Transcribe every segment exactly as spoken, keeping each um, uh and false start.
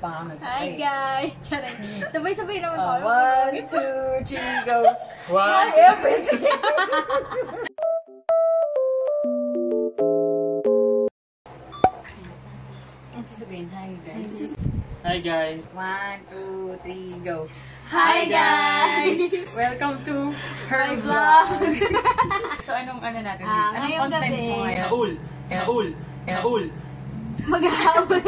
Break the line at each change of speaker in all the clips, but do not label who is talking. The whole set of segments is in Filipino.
pa nga.
Hi guys! Charing. Sabay-sabay naman
Uh,
tayo.
one, two, three, go.
One.
Everything. Ang sasabihin, hi guys.
Hi guys.
One, two, three, go.
Hi guys!
Welcome to her
My
vlog.
vlog.
So anong ano natin?
Ah,
anong
ngayong
content
gabi.
mo ngayon?
Naul. Naul. Naul.
Maghahaul.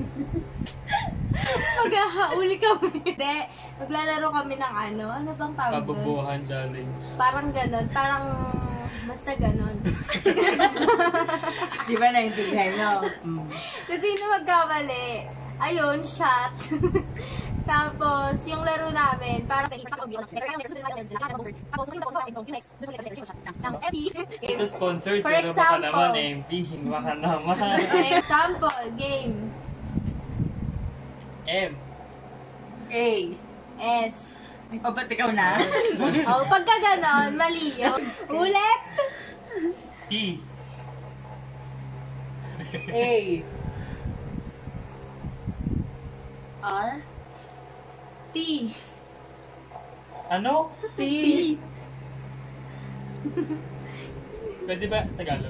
Maghahaul kami. Hindi. Maglalaro kami ng ano. Ano bang tawag doon?
Kabubuhan challenge.
Parang ganon. Parang basta ganon.
Di ba naintindihan nyo? Mm.
Kasi sino magkamali? Ayun, shot. Tapos, yung laro namin, parang
Ito sponsored,
For
pero baka
example.
naman M P. Baka naman.
For example, game.
M.
A.
S.
O, ba't ikaw na?
O, pagka ganon, mali yun. Ulit.
T.
A.
R. T.
Ano?
T.
Pwede ba Tagalog?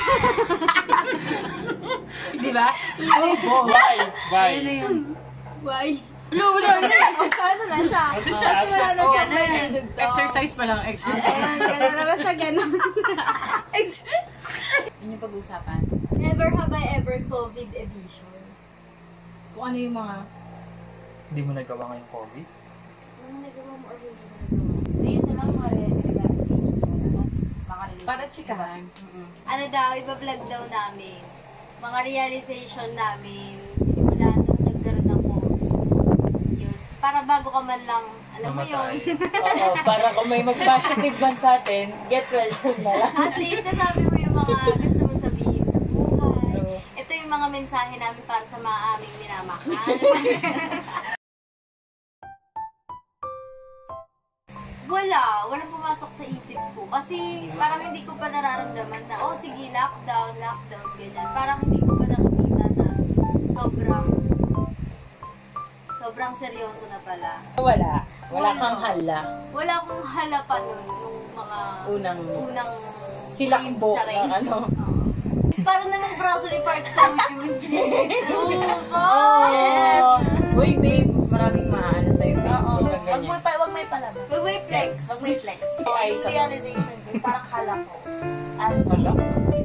Di ba? Oh,
Bye. Bye.
Ano yun?
Why? Wala, wala, wala. O, paano na siya?
Ano siya?
Kasi wala na
Oh,
siyang
ano
may
yan?
nidugtong.
Exercise pa lang, exercise.
Ayan, gano'n na basta gano'n.
Yun yung pag-uusapan.
Never have I ever COVID edition.
Kung ano yung mga...
Hindi mo nagawa ngayong COVID?
Ano nagawa mo or hindi mo nagawa? Ayun na lang mga realization ko. Kasi makarelate.
Para chikahan.
Ano daw, iba-vlog daw namin. Mga realization namin simula nung nagkaroon ng COVID. Yun. Para bago ka man lang, alam mo yun.
Mamatay.
Oo, para kung may mag-positive man sa atin, get well soon na lang.
At least nasabi mo yung mga gusto mong sabihin sa buhay.
Oo.
Ito yung mga mensahe namin para sa mga aming minamahal. Wala. Walang pumasok sa isip ko. Kasi parang hindi ko pa nararamdaman na, oh sige, lockdown, lockdown, ganyan. Parang hindi ko pa nakikita na sobrang, sobrang seryoso na pala.
Wala. Wala
Wala.
kang hala.
Wala akong hala pa nun, nung mga
Unang...
unang
Silakbo
Charing.
na ano.
Oo. Parang namang braso ni Park Seo-joon. Oo.
Oh, uy babe, maraming maano sa'yo babe.
Oo.
Huwag kang
Wag mo
ganyan.
pa, wag may palabas.
Wag may flex.
Wag may flex.
Okay,
Yung
sabi.
realization ko, parang hala ko. Ano?
Hala?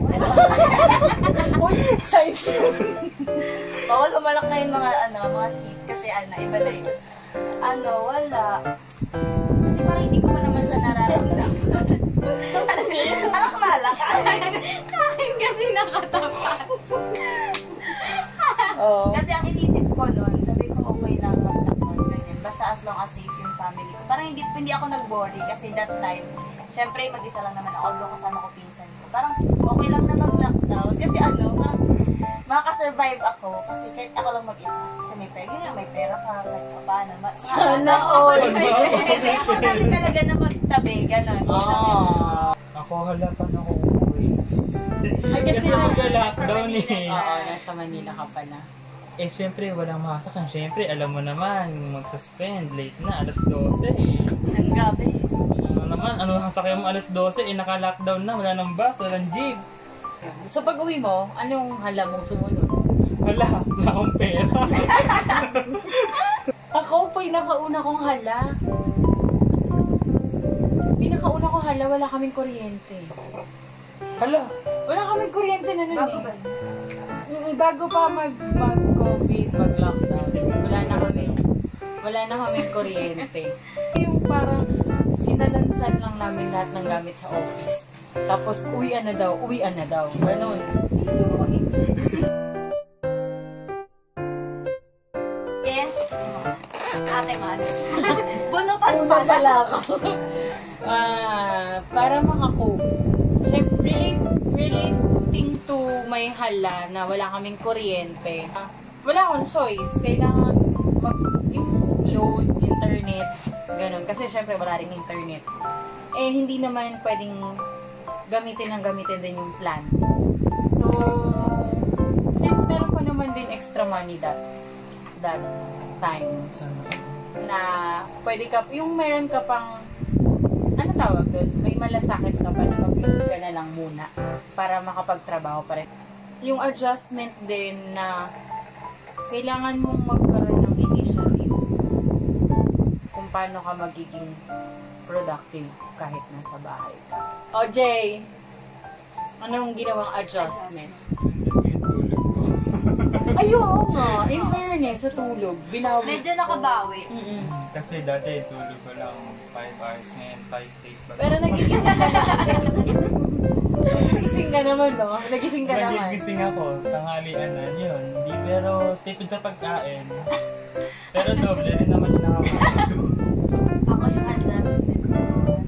Uy, science.
Bawal humalak na yung mga, ano, mga sis kasi ano, iba na yun. Ano, wala. Kasi parang hindi ko pa naman siya nararamdaman. Alak na alak.
Sa akin kasi nakatapat.
Oo.
Kasi ang inisip ko nun, sabi ko okay lang mag-lockdown ganyan. Basta as long as safe yung family ko. Parang hindi, hindi ako nag-worry kasi that time, syempre mag-isa lang naman ako, although kasama ko pinsan ko. Parang okay lang na mag-lockdown kasi ano, parang makaka-survive ako kasi kahit ako lang mag-isa. Kasi may pera, yun lang, may pera ka, kahit pa paano. Ma-
Sana all.
Hindi, importante talaga na magtabi, gano'n.
Oh.
Ako hala pa na ako umuwi.
Ay, kasi
Kasi mag-lockdown eh.
Oo, nasa Manila ka pa na.
Eh, syempre, walang masakan. Syempre, alam mo naman, mag-suspend. Late na, alas dose eh.
Ang gabi.
Ano naman, ano sasakyan mo alas dose eh, naka-lockdown na, wala nang bus, walang jeep.
So pag uwi mo, anong hala mong sumunod?
Wala, wala akong pera.
Ako, pinakauna kong hala. Pinakauna kong hala, wala kaming kuryente.
Hala,
Wala kaming kuryente na nun
Bago
eh.
ba?
Mm, bago pa mag, mag-COVID, mag-lockdown, wala na kami. Wala na kaming kuryente. Yung parang sinalansan lang namin lahat ng gamit sa office. Tapos, uwian na daw, uwian na daw. Ganun. Ito po eh.
Yes. Ate Maris. Bunutan
Una
pala.
pala ako. Ah, para makakope. Syempre, relate, relating to may hala na wala kaming kuryente. Ah, wala akong choice. Kailangan mag, yung load, internet, ganun. Kasi syempre wala rin internet. Eh, hindi naman pwedeng gamitin ng gamitin din yung plan. So, since meron pa naman din extra money that, that time
Sana.
na pwede ka, yung meron ka pang, ano tawag doon? May malasakit ka pa na mag-leave ka na lang muna para makapagtrabaho pa rin. Yung adjustment din na kailangan mong magkaroon ng initiative kung paano ka magiging productive kahit nasa bahay ka. O, Jay, anong ginawang adjustment?
Tapos yung tulog ko.
Ay, oo nga. In fairness, sa tulog, binawi.
Medyo nakabawi.
Mm-mm.
Kasi dati tulog ko lang five hours ngayon, five days ba?
Pero nagigising ka naman. Nagising ka naman, no? Nagising ka naman.
Nagigising ako, tanghalian na yun. Hindi, pero tipid sa pagkain. Pero doble rin naman yung nakakain.
Ako yung adjustment ko.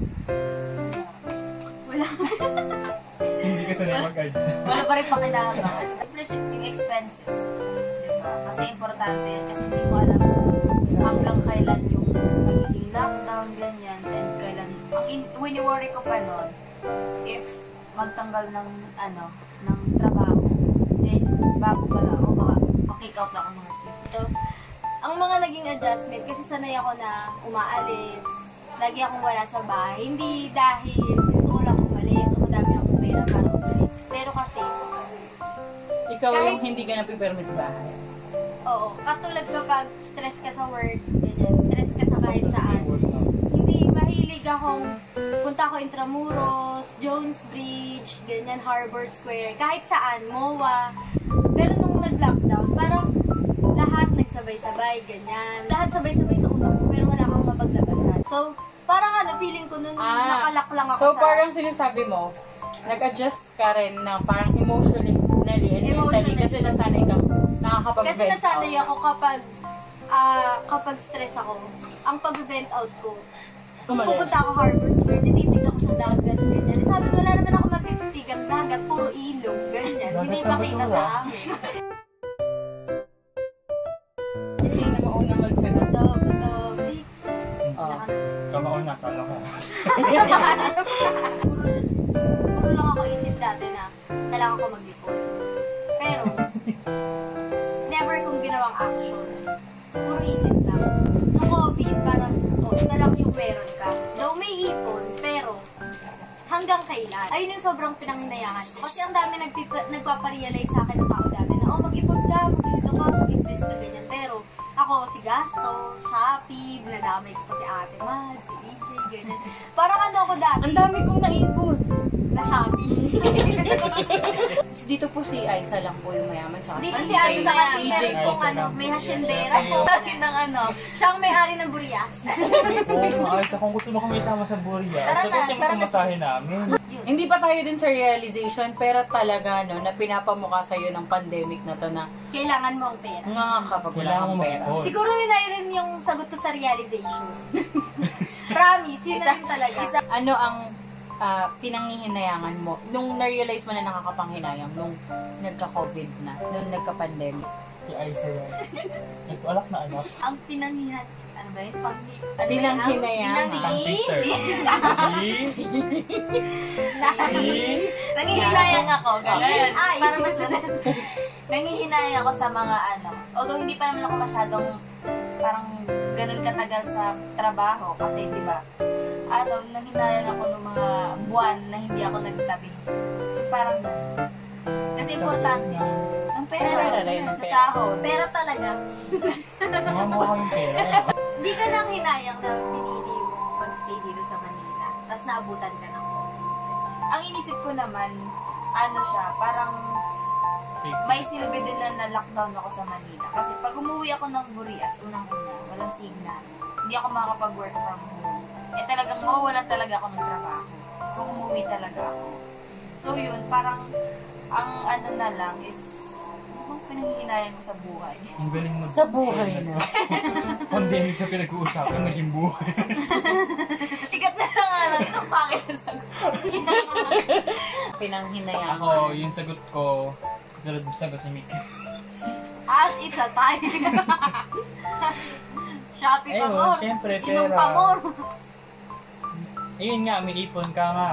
Wala.
Hindi ka sanay mag-adjust.
Wala pa rin pakinabang. Plus yung expenses. Diba? Kasi importante yun. Kasi hindi mo alam hanggang kailan yung magiging lockdown, ganyan. And kailan, ang in, wini-worry ko pa nun, if magtanggal ng, ano, ng trabaho, eh, bago pala ako, baka makick out ako mga sis.
So, ang mga naging adjustment, kasi sanay ako na umaalis, lagi akong wala sa bahay. Hindi dahil gusto ko lang umalis o madami akong pera para umalis. Pero kasi,
Ikaw
Kahit-
yung hindi ka napipirme sa bahay.
oo, katulad kapag stress ka sa work, ganyan, stress ka sa kahit saan. Hindi mahilig akong punta ako Intramuros, Jones Bridge, ganyan, Harbor Square, kahit saan, M O A. Pero nung nag-lockdown, parang lahat nagsabay-sabay, ganyan. Lahat sabay-sabay sa utak ko, pero wala akong mapaglabasan. So, parang ano, feeling ko nun,
Ah,
nakalak lang ako
So,
sa...
parang sinasabi mo, nag-adjust ka rin na parang emotionally and mentally
Emotionally.
kasi nasanay kang nakakapag-vent
Kasi nasanay
out.
ako kapag, ah, kapag stress ako, ang pag-vent out ko,
Umalis.
pupunta ako Harbor Square, tititig ako sa dagat, ganyan. Sabi ko, wala naman ako matititig ang dagat, puro ilog, ganyan.
Dagat
Hindi
na
makita
basura.
sa amin.
Kasi na mauna magsagot.
Ito, ito, eh,
Oh.
Kamauna, kala ko.
puro lang ako isip dati na kailangan ko mag-ipon. Pero, never kong ginawang action. Puro isip lang. Nung COVID, parang, oh, ito lang yung meron ka. Though may ipon, pero, hanggang kailan? Ayun yung sobrang pinanghinayangan ko. Kasi ang dami nagpipa, nagpaparealize sa akin ng tao dati na, oh, mag-ipon ka, mag-ito ka, mag-invest ka, ganyan. Pero, ako, si Gasto, Shopee, dinadamay ko pa si Ate Mad, si E J, ganyan. Parang ano ako dati,
Ang dami kong naipon.
na Shopee.
Dito po si Aiza lang po yung mayaman. Tsaka
Dito si
E J.
Aiza kasi
E J.
meron pong
Aiza
ano,
lang
may
po.
hasyendera po.
ng ano,
Siya ang may-ari ng Burias.
Oo, maayos. Kung gusto mo kami isama sa Buria,
Tara na,
sagot yung
tara na.
pamasahe namin.
Yun.
Hindi pa tayo din sa realization, pero talaga, no, na pinapamukha sa'yo ng pandemic na to na
Kailangan mo ang pera.
nga kapag wala
Kailangan
kang
mo
pera.
mag-ipon.
Siguro yun na rin yung sagot ko sa realization. Promise, yun na rin talaga.
Ano ang ah, pinanghihinayangan mo nung na-realize mo na nakakapanghinayang nung nagka-COVID na, nung nagka-pandemic?
Si Aiza yan. Ito, alak na alak.
ang pinanghihan, ano ba yun? Pang, ano
Pinanghinayangan.
Tang taster.
Nangihinayang ako, ganyan.
Ay.
Para mas nangihinayang ako sa mga ano. Although hindi pa naman ako masyadong parang ganun katagal sa trabaho. Kasi di ba, ano, nanghinayang ako ng mga buwan na hindi ako nagtabi. Parang ganun. Kasi importante. Ang pera.
Pera rin,
Sa
pera.
sahod.
Pera talaga.
Mga mukha yung pera.
Hindi ka nang hinayang na pinili mo mag-stay dito sa Manila. Tapos naabutan ka ng COVID.
Ang inisip ko naman, ano siya, parang
Safe.
may silbi din na na-lockdown ako sa Manila. Kasi pag umuwi ako ng Burias, unang-una, walang signal. Hindi ako makakapag-work from home. Eh talagang mawawalan talaga ako ng trabaho. Kung umuwi talaga ako. So yun, parang ang ano na lang is, ano bang pinanghihinayang ko sa buhay?
Ang galing mo.
Sa buhay na.
Pandemic na pinag-uusapan, naging buhay.
Tigat na lang nga lang, itong pangit na sagot.
Pinanghinayangan.
Ako, yung sagot ko, tulad ng sagot ni Mika.
At it's a time. Shopee pa
Ayun,
more.
syempre,
Inom
pera.
pa more.
Ayun nga, may ipon ka nga.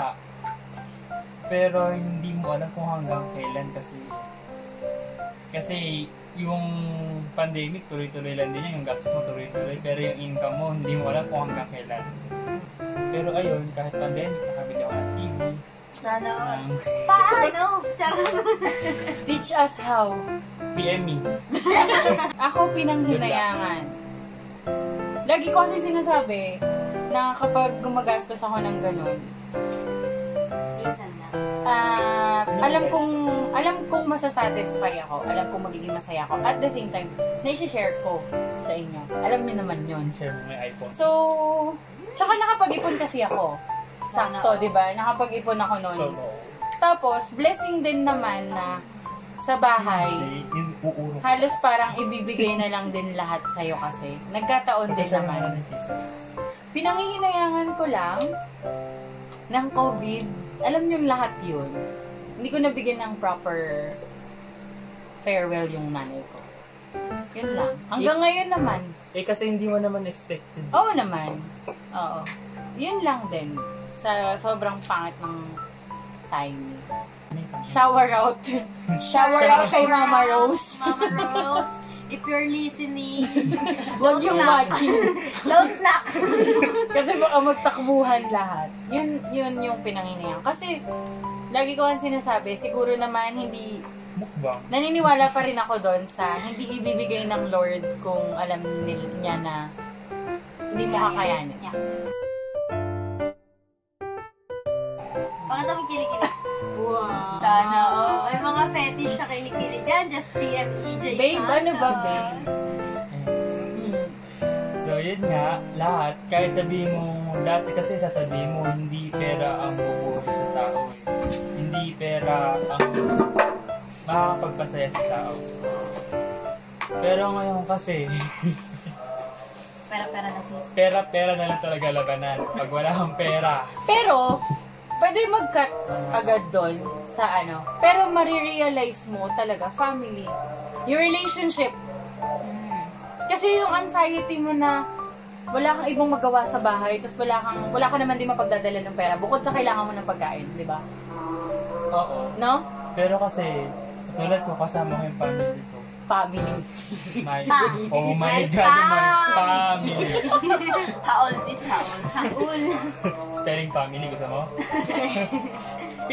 Pero hindi mo alam kung hanggang kailan kasi kasi yung pandemic, tuloy-tuloy lang din yan. Yung gastos mo, tuloy-tuloy. Pero yung income mo, hindi mo alam kung hanggang kailan. Pero ayun, kahit pandemic, nakabili ako ng T V.
Sana all.
Ng
Paano? Charot.
Teach us how.
P M E.
Ako pinanghinayangan. Lagi ko kasi sinasabi na kapag gumagastos ako ng ganun,
Minsan lang.
ah alam kong alam kong masasatisfy ako. Alam kong magiging masaya ako. At the same time, na-share ko sa inyo. Alam niyo naman yun.
Share mo may iPhone.
So, tsaka nakapag-ipon kasi ako. Sakto, di ba? Nakapag-ipon ako noon.
So,
Tapos, blessing din naman na sa bahay,
uurong.
halos parang ibibigay na lang din lahat sa'yo kasi. Nagkataon din naman. Pinangihinayangan ko lang ng COVID. Alam niyo lahat yun. Hindi ko nabigyan ng proper farewell yung nanay ko. Yun lang. Hanggang ngayon naman.
Eh kasi hindi mo naman expected.
Oo naman. Oo. Yun lang din. Sa sobrang pangit ng timing. Shower out. Shower out kay Mama Rose.
Mama Rose, if you're listening,
Huwag yung watching.
don't knock.
Kasi baka magtakbuhan lahat. Yun, yun yung pinanginayan. Kasi, lagi ko ang sinasabi, siguro naman hindi,
Mukbang.
naniniwala pa rin ako doon sa hindi ibibigay ng Lord kung alam nil- niya na hindi mo kakayanin.
Yeah. Bakit ako kilikili?
Wow.
Sana all.
May mga fetish na kilikili dyan. Just P M E J.
Babe, ano ba,
Santos.
babe? Hmm.
So yun nga, lahat, kahit sabihin mo, dati kasi sasabihin mo, hindi pera ang bubuhay sa tao. Eh. Hindi pera ang makakapagpasaya sa tao. Pero ngayon kasi,
Pera-pera na sis.
pera-pera na lang talaga labanan. Pag wala kang pera,
Pero, pwede mag-cut agad doon sa ano. Pero marirealize mo talaga, family. Your relationship. Kasi yung anxiety mo na wala kang ibang magawa sa bahay, tapos wala kang, wala ka naman din mapagdadala ng pera, bukod sa kailangan mo ng pagkain, di ba?
oo.
No?
Pero kasi, tulad ko, kasama ko yung family ko.
Family.
My,
Pa.
oh my
My
God, my family.
Haol sis, haol.
Haul.
Spelling family, gusto mo? P.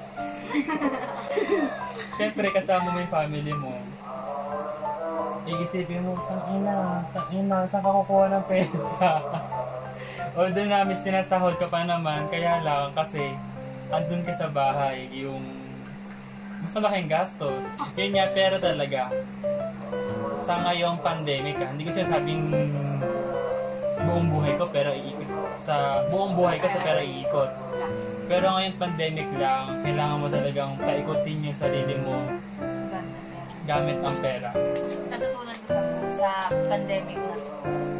Siyempre, kasama mo yung family mo. Iisipin mo, tangina, tangina, saan ka kukuha ng pera? Although namin sinasahod ka pa naman, kaya lang kasi andun ka sa bahay, yung mas malaking gastos. Yun nga, pera talaga. Sa ngayong pandemic, ah, hindi ko sinasabing buong buhay ko, pero iikot. Sa buong buhay ko sa pera iikot. Pero ngayong pandemic lang, kailangan mo talagang paikutin yung sarili mo gamit ang pera.
Natutunan ko sa, sa pandemic na to.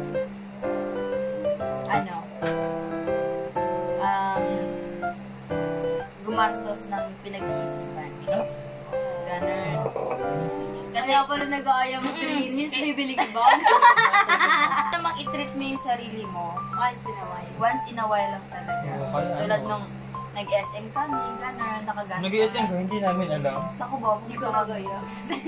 Ano? Um, gumastos ng pinag-iisipan. Ganun. Kasi
Kaya pala nag-aaya mo green. His bibili ka ba?
namang i-treat mo yung sarili mo,
Once in a while.
once in a while lang talaga.
Oo, kaya
Tulad
ano?
nung nag-S M kami, gano'n, nakagastos.
Nag-I S M ko, hindi namin alam.
Ako ba?
Hindi ko nagaya.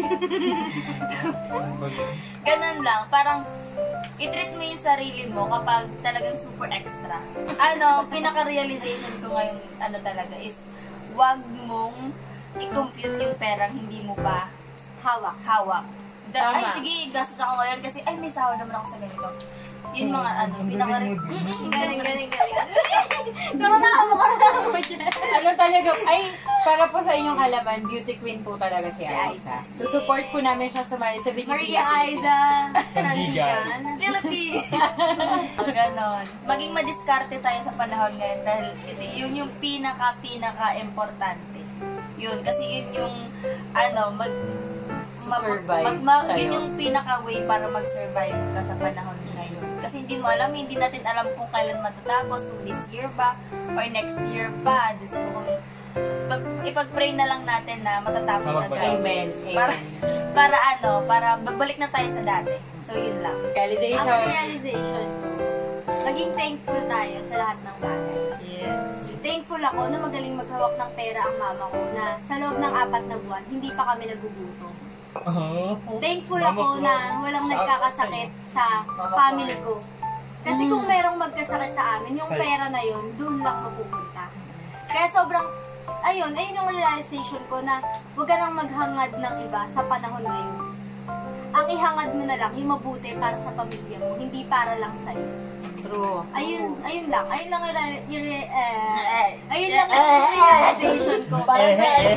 Ano ba yun?
Ganun lang, parang i-treat mo yung sarili mo kapag talagang super extra. Ano, pinaka-realization ko ngayon, ano talaga, is wag mong i-compute yung perang hindi mo pa
Hawak.
hawak. Da-
Tama.
ay, sige, gastos ako ngayon kasi, ay, may sahod naman ako sa ganito. Yun mga, ano, pinaka...
Mm-mm, galing, galing, galing. Karanahan mo, karanahan mo siya.
Ano talaga, ay, para po sa inyong kalaman, beauty queen po talaga si Aiza. So, support po namin siya sumali sa Beauty
Maria Aiza
Sandigan.
Sandigan.
Philippines! Ganon. Maging madiskarte tayo sa panahon ngayon dahil ito, yun yung pinaka-pinaka-importante. Yun, kasi yun yung, ano, mag... ma-
Survive
mag, ma-
sa'yo.
yun yung pinaka-way para mag-survive ka sa panahon ngayon. Kasi hindi mo alam, hindi natin alam kung kailan matatapos, kung this year ba, or next year pa. Diyos ko, kung pag- ipag-pray na lang natin na matatapos na
Magbalik.
tayo.
Amen.
Para,
Amen.
para ano, para magbalik na tayo sa dati. So, yun lang.
Ang
Realization.
realization ko, maging thankful tayo sa lahat ng bagay.
Yes.
Thankful ako na magaling maghawak ng pera ang mama ko na sa loob ng apat na buwan, hindi pa kami nagugutom.
Oh.
Thankful
Mama
ako
ko.
na walang nagkakasakit sa family ko. Kasi kung
Mm.
merong magkasakit sa amin, yung
Sa'yo.
pera na yun, doon lang mapupunta. Kaya sobrang, ayun, ayun yung realization ko na huwag ka nang maghangad ng iba sa panahon ngayon. Ang ihangad mo na lang, yung mabuti para sa pamilya mo, hindi para lang sa'yo.
True.
Ayun, ayun lang. Ayun lang yung, re- yung re- eh, ayun lang yung realization ko.
Eh, eh,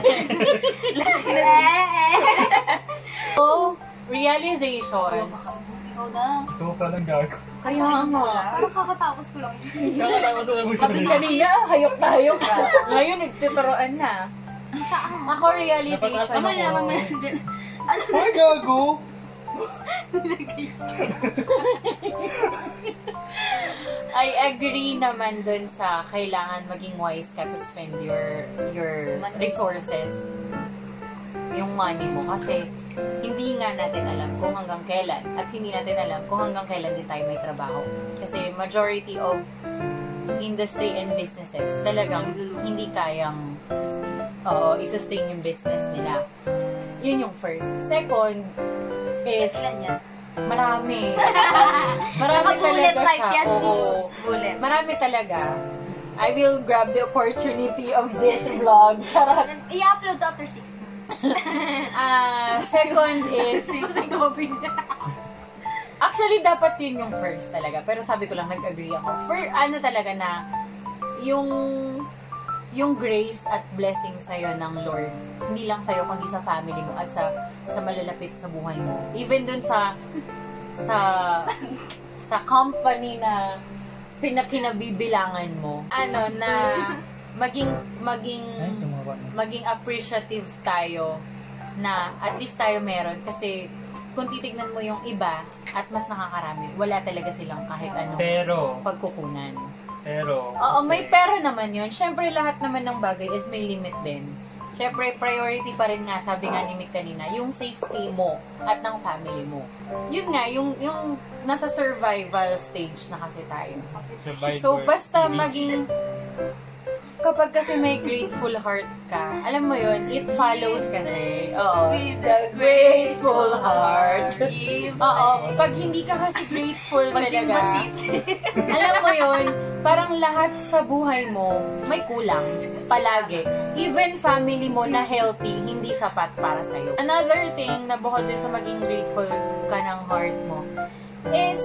So, realizations.
Ikaw na.
Ito pa lang gago.
Kaya nga.
Parang kakatapos ko lang.
Saka tapos na mo
Sabi kanina, hayok na hayok ka. Ngayon, nagtuturoan na. Ako, realization
Mamaya,
ko.
mamaya. Ay, gago!
I agree naman dun sa kailangan maging wise ka to spend your your resources, yung money mo. Kasi hindi nga natin alam kung hanggang kailan at hindi natin alam kung hanggang kailan din tayo may trabaho. Kasi majority of industry and businesses talagang hindi kayang oo, i-sustain yung business nila. Yun yung first. Second is
Ilan yan?
marami. Marami
Naka-bullet
talaga
type
siya.
yan, sis.
Oo.
Bullet.
Marami talaga. I will grab the opportunity of this vlog. Charot.
I-upload to after six months.
Ah, second is, actually, dapat yun yung first talaga. Pero sabi ko lang, nag-agree ako. For, ano talaga na, yung, yung grace at blessing sa'yo ng Lord, hindi lang sa'yo, kundi sa family mo at sa, sa malalapit sa buhay mo. Even dun sa, sa, sa company na pinakinabibilangan mo. Ano, na, maging, maging, maging appreciative tayo na at least tayo meron kasi kung titignan mo yung iba at mas nakakarami, wala talaga silang kahit anong
Pero,
pagkukunan.
pero,
Oo,
kasi-
may pera naman yun. Siyempre, lahat naman ng bagay is may limit din. Siyempre, priority pa rin nga, sabi nga ni Mick kanina, yung safety mo at ng family mo. Yun nga, yung, yung nasa survival stage na kasi tayo.
survivor.
So, basta
Hindi-
maging, kapag kasi may grateful heart ka, alam mo yun, it follows kasi. Oo. The grateful heart. Oo. Pag hindi ka kasi grateful talaga, alam mo yun, parang lahat sa buhay mo, may kulang. Palagi. Even family mo na healthy, hindi sapat para sa'yo. Another thing na bukod din sa maging grateful ka ng heart mo, is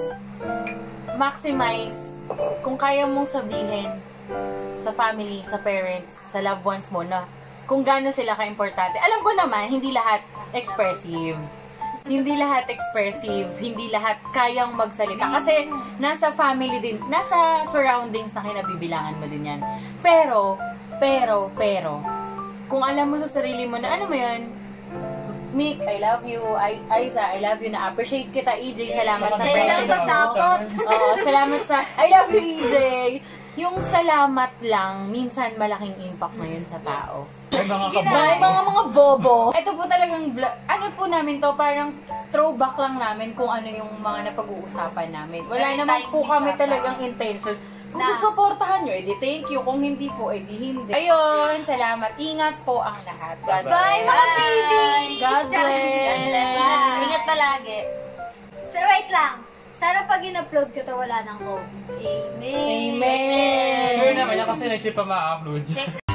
maximize kung kaya mong sabihin sa family, sa parents, sa loved ones mo na kung gaano sila ka-importante. Alam ko naman, hindi lahat expressive. Hindi lahat expressive, hindi lahat kayang magsalita. Kasi nasa family din, nasa surroundings na kinabibilangan mo din yan. Pero, pero, pero, kung alam mo sa sarili mo na, ano mo yun, Mick, I love you. I, Aiza, I love you. Na-appreciate kita, E J. Salamat sa
Salamat
presence
sa
mo.
takot.
Oo, salamat sa, I love you, E J. Yung salamat lang, minsan malaking impact na yun sa tao.
Ay, mga
Gina-
kabay.
May mga mga bobo. Ito po talagang, vlog- ano po namin to, parang throwback lang namin kung ano yung mga napag-uusapan namin. Wala
Very
naman po
timely
kami
siya,
talagang intention. Kung
Na-
susuportahan nyo, edi thank you. Kung hindi po, edi hindi. Ayun, salamat. Ingat po ang lahat. God
Bye-bye.
Bye, mga
bless.
baby!
God bless.
Ingat, ingat palagi.
So, wait lang. Sana pag in-upload ko to, wala nang COVID. Amen!
Amen.
Sure naman yan kasi next year pa ma-upload.